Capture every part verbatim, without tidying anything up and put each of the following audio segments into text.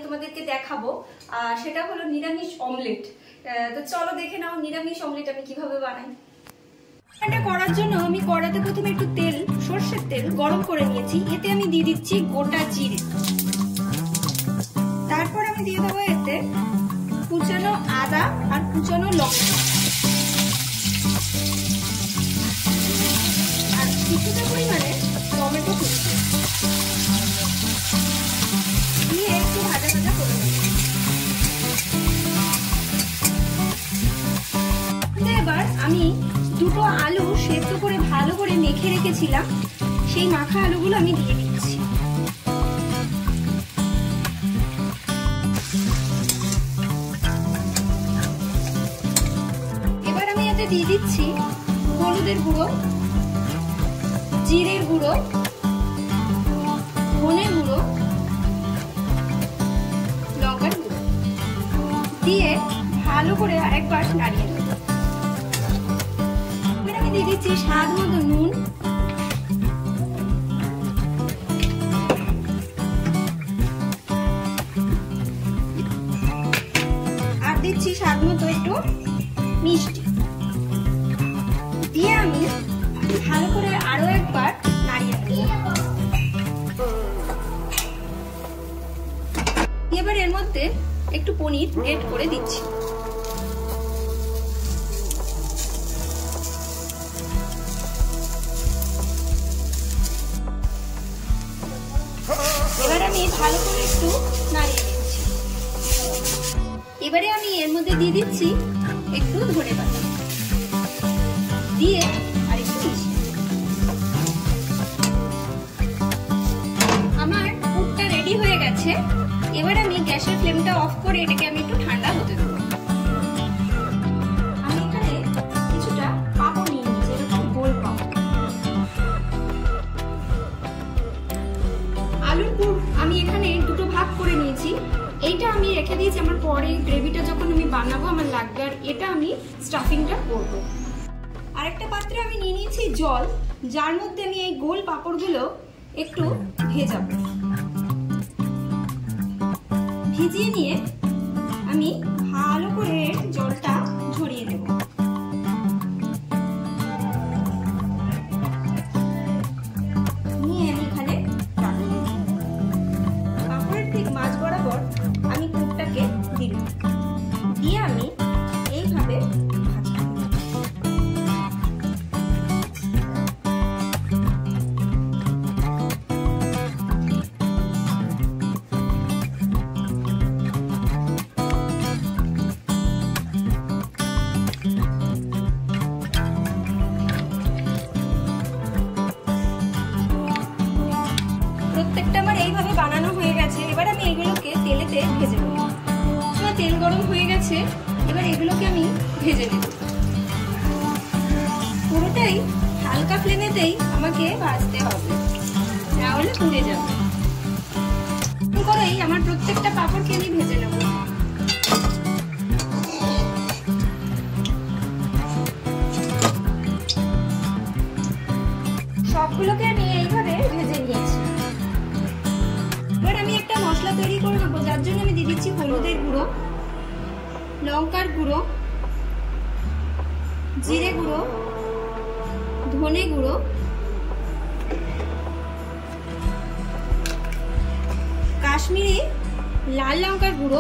তোমাদেরকে দেখাবো, সেটা হলো নিরামিষ অমলেট। তো চলো দেখে নাও নিরামিষ অমলেট আমি কিভাবে বানাই। এটা করার জন্য আমি কড়াতে প্রথমে একটু তেল, সরষের তেল গরম করে নিয়েছি। এতে আমি দিয়ে দিচ্ছি গোটা জিরে, তারপর আমি দিয়ে দেবো এতে কুচানো আদা আর কুচানো লঙ্কা, আর কিছুটা পরিমাণে টমেটো কুচি দিয়ে একটু ভাজা ভাজা করে নেব। এবার আমি দুটো আলু সেদ্ধ করে ভালো করে মেখে রেখেছিলাম, সেই মাখা আলুগুলো আমি দিয়ে দিচ্ছি। এবার আমি এতে দিয়ে দিচ্ছি হলুদের গুঁড়ো, জিরের গুঁড়ো, ধনে গুঁড়ো, লঙ্কার গুঁড়ো দিয়ে ভালো করে আরেকবার নাড়িয়ে নেব। এবার আমি দিয়ে দিচ্ছি স্বাদ মতো নুন, আর দিচ্ছি স্বাদ মতো একটু মিষ্টি দিয়ে আমি ভালো করে আরো একবার নাড়িয়ে নেব। এবার এর মধ্যে একটু পনির গ্রেট করে দিচ্ছি। এবার আমি ভালো করে একটু নাড়িয়ে দিচ্ছি। এবারে আমি এর মধ্যে দিয়ে দিচ্ছি একটু ধনে পাতা দিয়ে আর একটু মিশিয়ে। আমার পুরটা রেডি হয়ে গেছে। এবার আমি গ্যাসের ফ্লেমটা অফ করে এটাকে আমি একটু ঠান্ডা হতে দেবো। আমি এখানে কিছুটা পাঁপড় নিয়ে নিয়েছি, এরকম গোল পাঁপড়। আলুর পুর আমি এখানে দুটো ভাগ করে নিয়েছি। এইটা আমি রেখে দিয়েছি আমার পরে গ্রেভিটা যখন আমি বানাবো আমার লাগবে, আর এটা আমি স্টাফিংটা করবো। আরেকটা পাত্রে আমি নিয়ে নিয়েছি জল, যার মধ্যে আমি এই গোল পাঁপড়গুলো একটু ভেজাবো। ভিজিয়ে নিয়ে আমি ভালো করে জলটা ঝরিয়ে নেব। নিয়ে আমি এখানে পাঁপড়ের ঠিক মাঝ বরাবর আমি পুরটাকে দিলাম, দিয়ে আমি এইভাবে প্রত্যেকটা আমার এইভাবে বানানো হয়ে গেছে। এবার আমি এগুলোকে তেলেতে ভেজে নেব। আমার তেল গরম হয়ে গেছে, এবার এগুলোকে আমি ভেজে নেব। পুরোটাই হালকা ফ্লেমেতেই আমাকে ভাজতে হবে, না হলে পুড়ে যাবে। করেই আমার প্রত্যেকটা পাঁপড়কে আমি ভেজে নেব। সবগুলোকে আমি এইভাবে ভেজে নিয়েছি। এবার আমি একটা মশলা তৈরি করে নেবো, যার জন্য আমি দিয়ে দিচ্ছি হলুদের গুঁড়ো, লঙ্কার গুঁড়ো, জিরে গুঁড়ো, ধনে গুঁড়ো, কাশ্মীরি লাল লঙ্কার গুঁড়ো,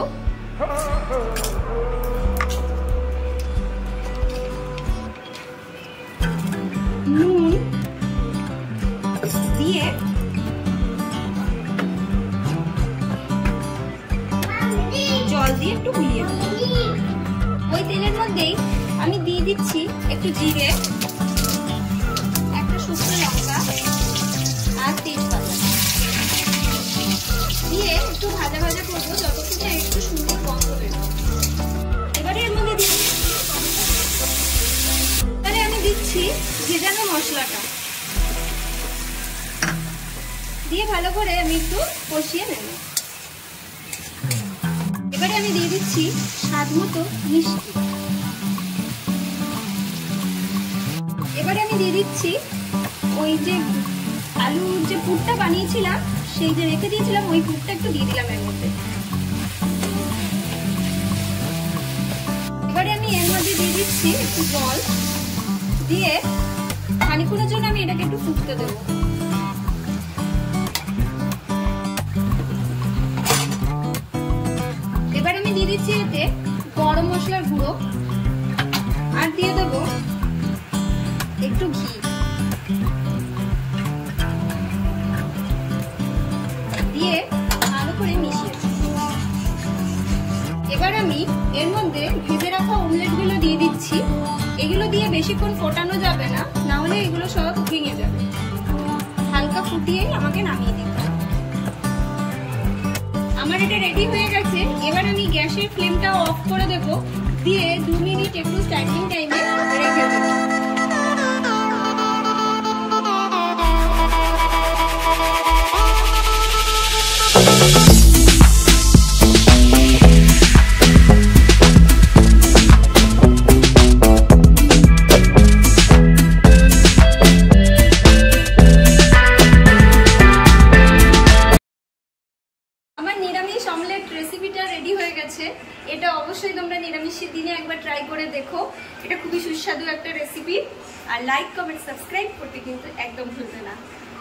নুন দিয়ে জল দিয়ে একটু গুলিয়ে নেব। ওই তেলের মধ্যেই আমি দিয়ে দিচ্ছি একটু জিরে, একটা শুকনো লঙ্কা আর তেজপাতা দিয়ে একটু ভাজা ভাজা করবো যতক্ষণ না একটু সুন্দর গন্ধ বেরোবে। এবারে এর মধ্যে দিয়ে এবারে আমি দিচ্ছি ভেজানো মশলাটা দিয়ে ভালো করে আমি একটু কষিয়ে নেব। এবারে আমি দিয়ে দিচ্ছি স্বাদ মতো মিষ্টি। এবারে আমি দিয়ে দিচ্ছি ওই যে আলুর যে পুরটা বানিয়েছিলাম, সেই যে রেখে দিয়েছিলাম ওই পুরটা একটু দিয়ে দিলাম এর মধ্যে। দিচ্ছি একটু জল দিয়ে খানিকক্ষণের জন্য আমি এটাকে একটু ফুটতে দেবো। এবার আমি দিয়ে দিচ্ছি এতে গরম মশলার গুঁড়ো আর দিয়ে দেবো একটু ঘি। দিয়ে ভালো করে মিশিয়ে এবার আমি এর মধ্যে ভেজে রাখা অমলেট গুলো দিয়ে দিচ্ছি। এগুলো দিয়ে বেশিক্ষণ ফোটানো যাবে না, না হলে এগুলো সব ভেঙে যাবে। হালকা ফুটিয়ে আমাকে নামিয়ে দিতে হবে। আমার এটা রেডি হয়ে গেছে। এবার আমি গ্যাসের ফ্লেমটা অফ করে দেব, দিয়ে দু মিনিট একটু স্ট্যান্ডিং টাইমে রেখে দেব। নিরামিষ অমলেট রেসিপিটা রেডি হয়ে গেছে। এটা অবশ্যই তোমরা নিরামিষের দিনে একবার ট্রাই করে দেখো। এটা খুবই সুস্বাদু একটা রেসিপি। আর লাইক কমেন্ট সাবস্ক্রাইব করতে কিন্তু একদম ভুলবে না।